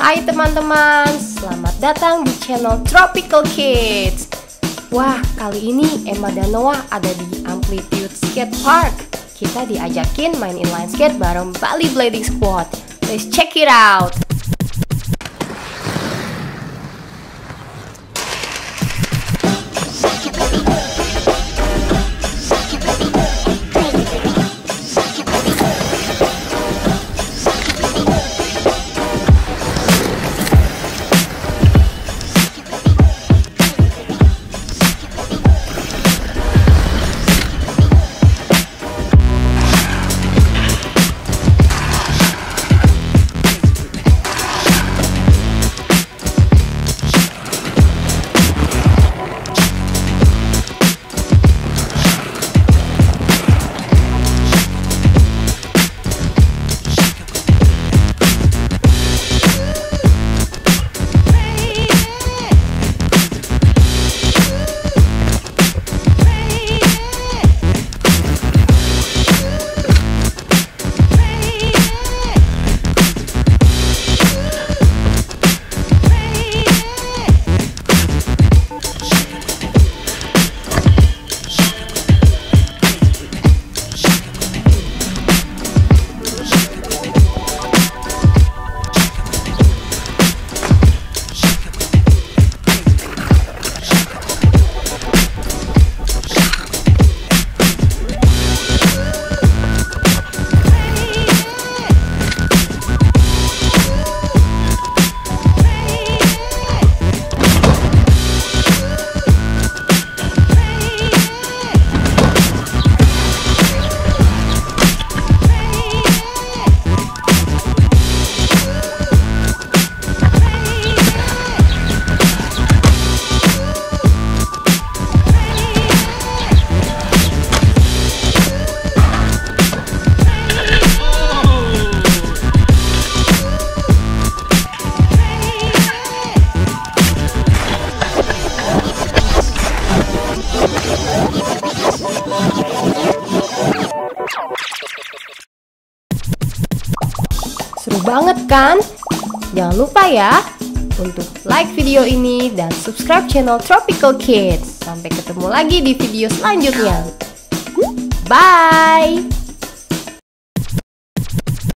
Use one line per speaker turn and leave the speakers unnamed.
Hai teman-teman, selamat datang di channel Tropical Kids. Wah, kali ini Emma dan Noah ada di Amplitude Skatepark. Kita diajakin main inline skate bareng Bali Blading Squad. Let's check it out. Seru banget kan? Jangan lupa ya untuk like video ini dan subscribe channel Tropical Kids. Sampai ketemu lagi di video selanjutnya. Bye!